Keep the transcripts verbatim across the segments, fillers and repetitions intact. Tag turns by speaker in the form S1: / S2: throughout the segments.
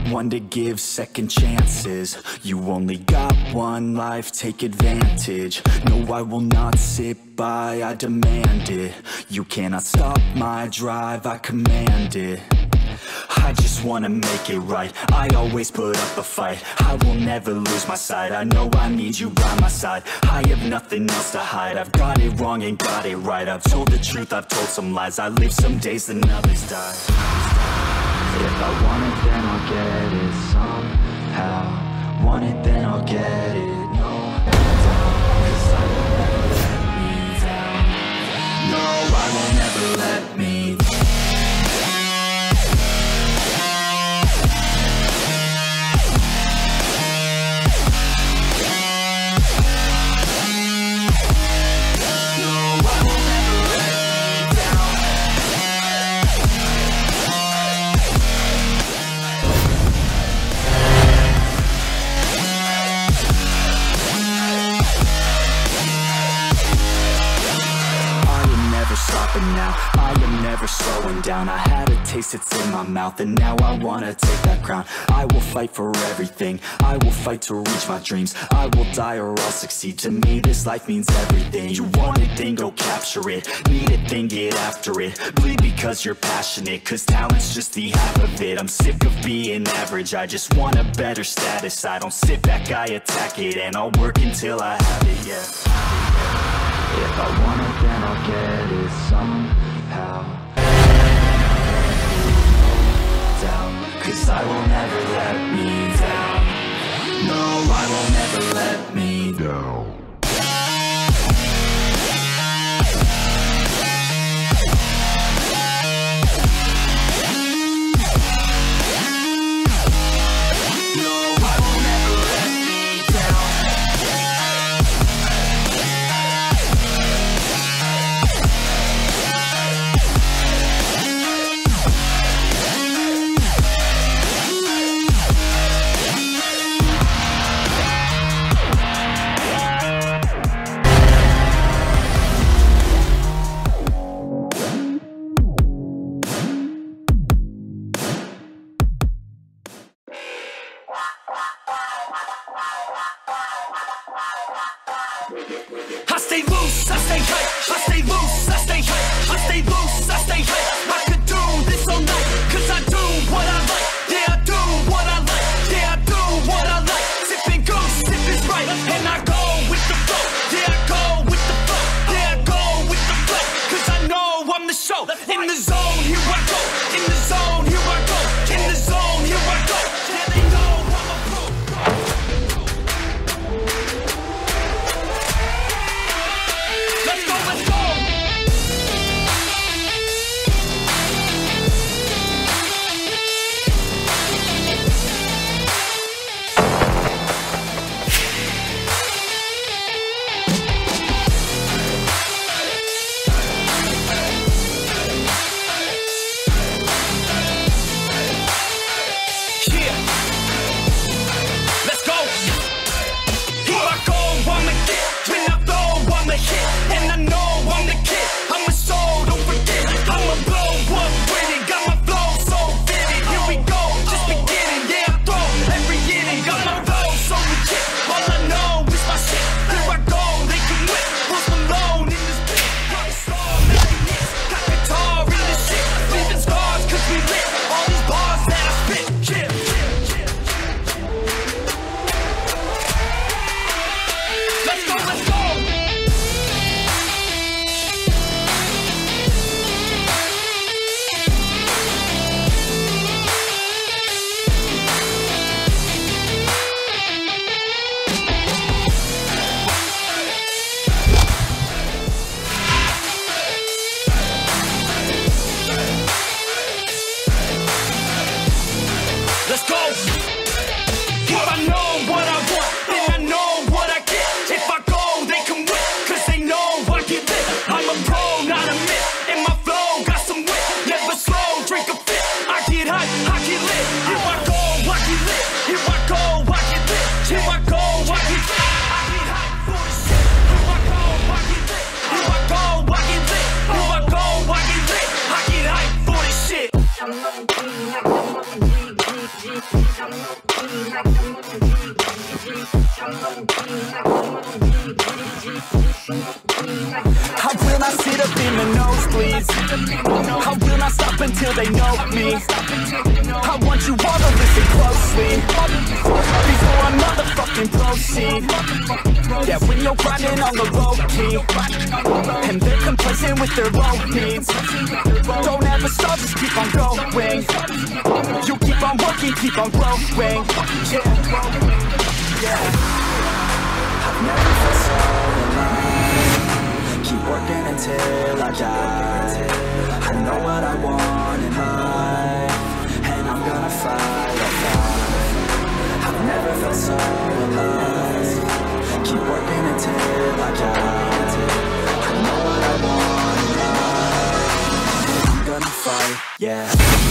S1: one to give second chances. You only got one life, take advantage. No, I will not sit by, I demand it. You cannot stop my drive, I command it. I just wanna make it right, I always put up a fight. I will never lose my sight, I know I need you by my side. I have nothing else to hide, I've got it wrong and got it right. I've told the truth, I've told some lies, I live some days and others die. If I want it, then I'll get it somehow. Want it, then I'll get it, no doubt. 'Cause I will never let me down. No, I will never let me down. Now I am never slowing down. I had a taste, it's in my mouth, and now I wanna take that crown. I will fight for everything, I will fight to reach my dreams. I will die or I'll succeed, to me this life means everything. You want it, then go capture it. Need it, then get after it. Bleed because you're passionate, cause talent's just the half of it. I'm sick of being average, I just want a better status. I don't sit back, I attack it, and I'll work until I have it, yeah. If I want it, then I'll get it somehow. Down, cause I will never let me down. No, I will never let me down.
S2: I stay loose, I stay hype, I stay loose, I stay hype, I stay loose, I stay hype. I could do this all night, cause I do what I like. Yeah, I do what I like, yeah, I do what I like. Sipping goose, sip is right, and I go with the flow. Yeah, I go with the flow, yeah, I go with the flow. Cause I know I'm the show, in the zone, here I go. In the zone, here I go, in the zone, here I go. Yeah, they know I'm a pro. Let's go, let's go! Yeah. Let's go! Here I go, I'm a kid. When I blow, I'm a hit. And I know I'm the kid. I'm a soul, don't forget. I'm a blow up with it. Got my flow so vivid. Here we go, just beginning. Yeah, I throw every inning. Got my flow so legit. All I know is my shit. Here I go, they can whip. Post Malone in this bitch. Got slow, making hits. Got guitar in this shit. Leaving scars cause we lit. All these bars that I spit. Yeah, yeah, yeah. Let's go, let's go! Let's go! If I know what I want, then I know what I get. If I go, they can win, cause they know I get lit. I'm a pro, not a myth, and my flow got some wit. Never slow, drink a fit. I get hype, I get lit. Here I go, I get lit. Here I go, I get lit. Here I go, I get lit. I get hype for the shit. Here I go, I get lit. Here I go, I get lit. Here I go, I get lit. I get hype for the shit.
S1: I will not sit up in the nosebleeds. I will not stop until they know me. I want you all to listen closely before I motherfucking proceed. Yeah, when you're grinding on the low key and they're complacent with their low needs, don't ever stop, just keep on going. You keep on working, keep on growing. Yeah, yeah. I've never felt so alive. Keep working until I die. I know what I want in life, and I'm gonna fight, I'll fight. I've never felt so alive. Keep working until I die. I know what I want in life, and I'm gonna fight, yeah.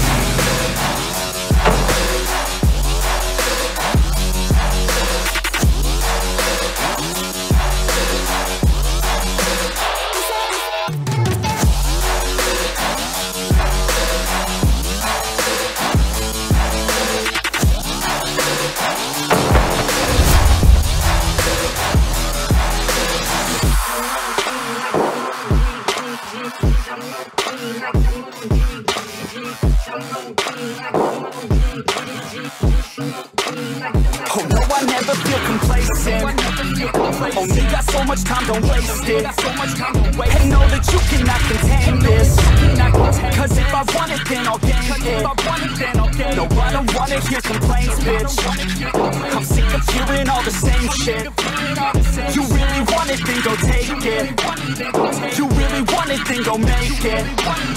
S1: Oh no, I never feel complacent. Only got so much time, don't waste it. Hey, know that you cannot contain this, cause if I want it, then I'll gain it. No, I don't wanna hear complaints, bitch. I'm sick of hearing all the same shit. You really want it, then go take it. You really want it, then go make it.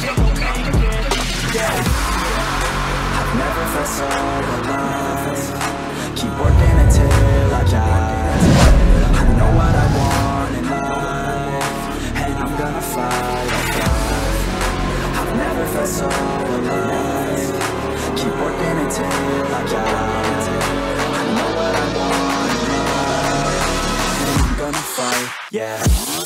S1: Yeah. I've never felt so alive. Keep working until I die. I know what I want in life, and I'm gonna fight, I'll fight. I've never felt so alive. Keep working until I die. I know what I want in life, and I'm gonna fight, yeah.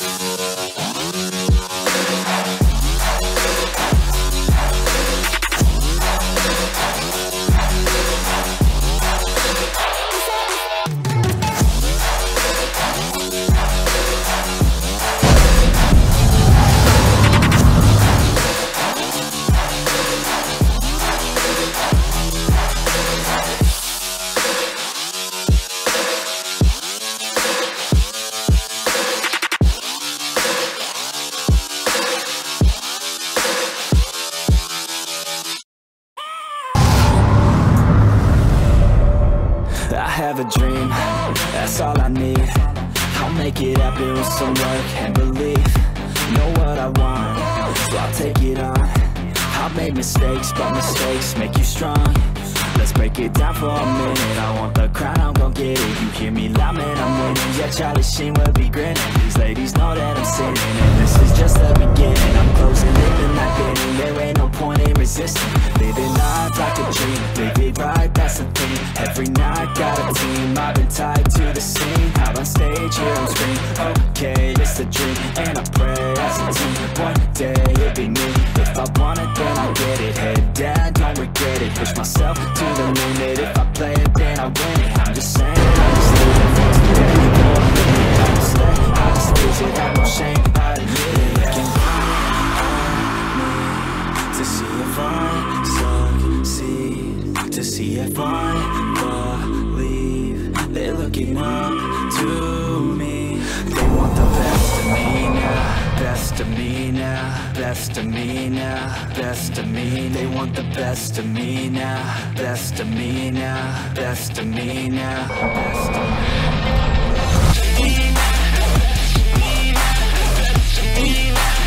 S1: I have a dream, that's all I need. I'll make it happen with some work and belief. Know what I want, so I'll take it on. I'll make mistakes, but mistakes make you strong. Let's break it down for a minute. I want the crown, I'm gon' get it. You hear me loud, man, I'm winning. Yeah, Charlie Sheen will be grinning. These ladies know that I'm sinning, and this is just the beginning. I'm closing in and not getting. There ain't no point in resisting. Living life like a dream, live it right, that's the thing. Every night got a team, I've been tied to the scene. Out on stage, here on screen. Okay, it's a dream, and I pray as a team. One day it'll be me. If I want it, then I'll get it. Head down, don't regret it. Push myself to the limit. If I play it, then I win it. I'm just saying, I just live it for today. For a minute, I just stay, I just lose it. Have no shame, I admit it. Looking at me to see if I succeed, to see if I believe. They're looking up to me. They want the best of me now, best of me now, best of me now, best of me. They want the best of me now, best of me now, best of me now, best of me.